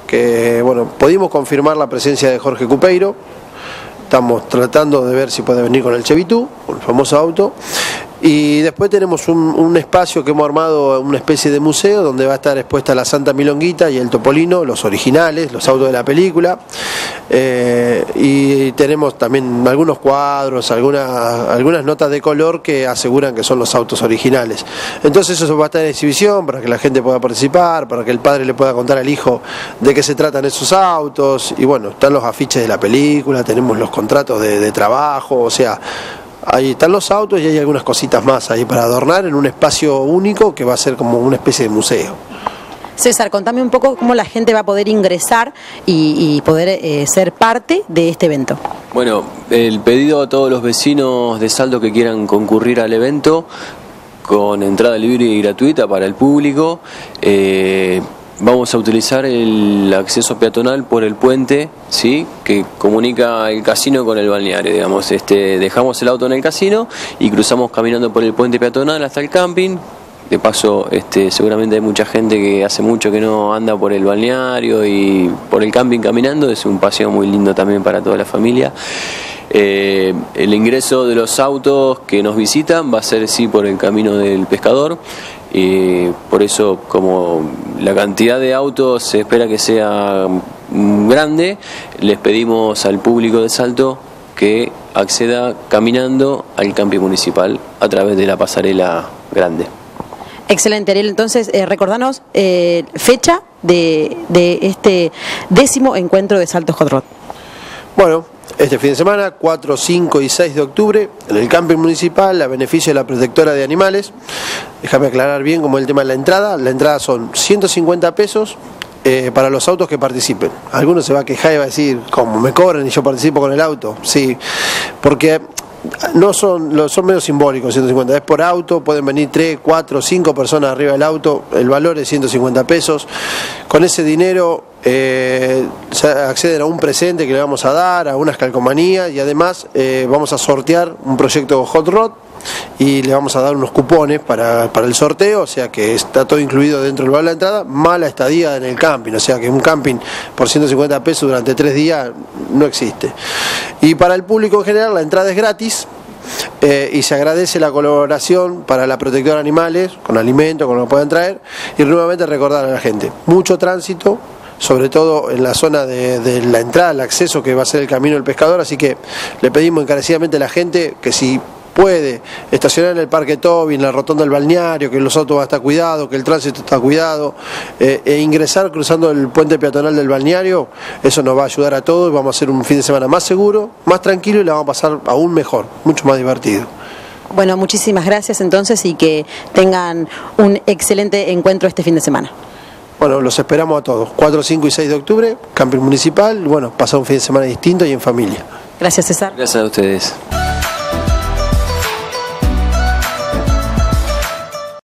que bueno, pudimos confirmar la presencia de Jorge Cupeiro. Estamos tratando de ver si puede venir con el Chevitú, con el famoso auto. Y después tenemos un espacio que hemos armado, una especie de museo, donde va a estar expuesta la Santa Milonguita y el Topolino, los originales, los autos de la película. Y tenemos también algunos cuadros, algunas notas de color que aseguran que son los autos originales. Entonces eso va a estar en exhibición para que la gente pueda participar, para que el padre le pueda contar al hijo de qué se tratan esos autos. Y bueno, están los afiches de la película, tenemos los contratos de trabajo, o sea, ahí están los autos y hay algunas cositas más ahí para adornar en un espacio único que va a ser como una especie de museo. César, contame un poco cómo la gente va a poder ingresar y poder ser parte de este evento. Bueno, el pedido a todos los vecinos de Salto que quieran concurrir al evento, con entrada libre y gratuita para el público. Vamos a utilizar el acceso peatonal por el puente, ¿sí?, que comunica el casino con el balneario, digamos. Dejamos el auto en el casino y cruzamos caminando por el puente peatonal hasta el camping. De paso, seguramente hay mucha gente que hace mucho que no anda por el balneario y por el camping caminando. Es un paseo muy lindo también para toda la familia. El ingreso de los autos que nos visitan va a ser, sí, por el camino del pescador. Por eso, como la cantidad de autos se espera que sea grande, les pedimos al público de Salto que acceda caminando al camping municipal a través de la pasarela grande. Excelente, Ariel. Entonces, recordanos fecha de este 10º encuentro de Salto Hot Rod. Bueno, este fin de semana, 4, 5 y 6 de octubre, en el camping municipal, a beneficio de la protectora de animales. Déjame aclarar bien como el tema de la entrada. La entrada son 150 pesos para los autos que participen. Algunos se va a quejar y va a decir, ¿cómo me cobran y yo participo con el auto? Sí, porque no son medio simbólicos 150, es por auto, pueden venir 3, 4, 5 personas arriba del auto, el valor es 150 pesos. Con ese dinero se acceden a un presente que le vamos a dar, a unas calcomanías, y además vamos a sortear un proyecto Hot Rod y le vamos a dar unos cupones para el sorteo, o sea que está todo incluido dentro del valor de la entrada, más la estadía en el camping, o sea que un camping por 150 pesos durante 3 días no existe. Y para el público en general la entrada es gratis. Y se agradece la colaboración para la protectora de animales, con alimentos, con lo que puedan traer, y nuevamente recordar a la gente, mucho tránsito, sobre todo en la zona de la entrada, el acceso que va a ser el camino del pescador, así que le pedimos encarecidamente a la gente que si puede estacionar en el Parque Toby, en la rotonda del balneario, que los autos van a estar cuidados, que el tránsito está cuidado, e ingresar cruzando el puente peatonal del balneario. Eso nos va a ayudar a todos y vamos a hacer un fin de semana más seguro, más tranquilo, y la vamos a pasar aún mejor, mucho más divertido. Bueno, muchísimas gracias entonces y que tengan un excelente encuentro este fin de semana. Bueno, los esperamos a todos, 4, 5 y 6 de octubre, camping municipal, bueno, pasar un fin de semana distinto y en familia. Gracias, César. Gracias a ustedes.